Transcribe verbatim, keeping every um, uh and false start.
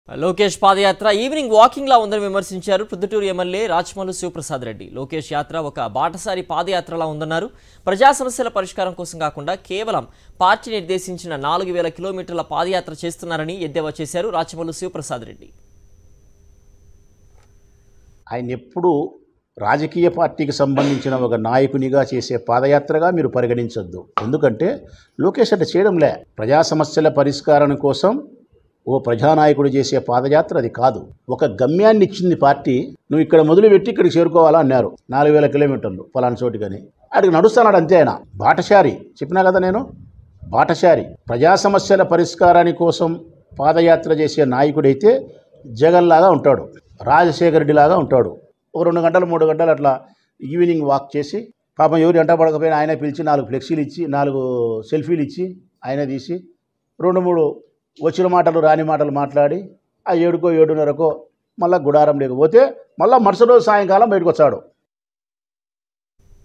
లోకేష్ పాదయాత్ర evening walking లా ఉందని విమర్శించారు ప్రొద్దుటూరు ఎమ్మెల్యే రాచమల్లు శివ ప్రసాద్ రెడ్డి. లోకేష్ యాత్ర ఒక బాటసారి పాదయాత్రలా ఉందన్నారు. ప్రజా సమస్యల పరిష్కారం కోసం కాకుండా కేవలం పార్టీ నిర్దేశించిన నాలుగు వేల కిలోమీటర్ల పాదయాత్ర చేస్తున్నారని ఎద్దేవా చేశారు రాచమల్లు శివ ప్రసాద్ రెడ్డి. ఆయన ఎప్పుడు రాజకీయ పార్టీకి సంబంధించిన ఒక నాయకునిగా చేసే పాదయాత్రగా మీరు పరిగణించొద్దు. ఎందుకంటే లోకేష్ అంటే చేయడంలే. ప్రజా సమస్యల పరిష్కారం కోసం ఓ ప్రజానాయకుడు చేసే పాదయాత్ర అది కాదు. ఒక గమ్యాన్ని ఇచ్చింది పార్టీ. నువ్వు ఇక్కడ మొదలుపెట్టి ఇక్కడికి చేరుకోవాలా అన్నారు. నాలుగు వేల కిలోమీటర్లు ఫలానా చోటుకని అడిగి నడుస్తున్నాడు అంతే. ఆయన బాటశారి, చెప్పినా కదా నేను, బాటశారి. ప్రజా సమస్యల పరిష్కారాని కోసం పాదయాత్ర చేసే నాయకుడైతే జగన్ లాగా ఉంటాడు, రాజశేఖర రెడ్డి లాగా ఉంటాడు. ఒక రెండు గంటలు మూడు గంటలు అట్లా ఈవినింగ్ వాక్ చేసి పాపం ఎవరు ఎంట పడకపోయినా ఆయనే పిలిచి నాలుగు ఫ్లెక్సీలు ఇచ్చి నాలుగు సెల్ఫీలు ఇచ్చి ఆయనే తీసి రెండు మూడు వచ్చిన మాటలు రాని మాటలు మాట్లాడి ఆ ఏడుకో ఏడున్నరకో మళ్ళీ గుడారం లేకపోతే మళ్ళీ మరుసటి రోజు సాయంకాలం బయటకు వచ్చాడు.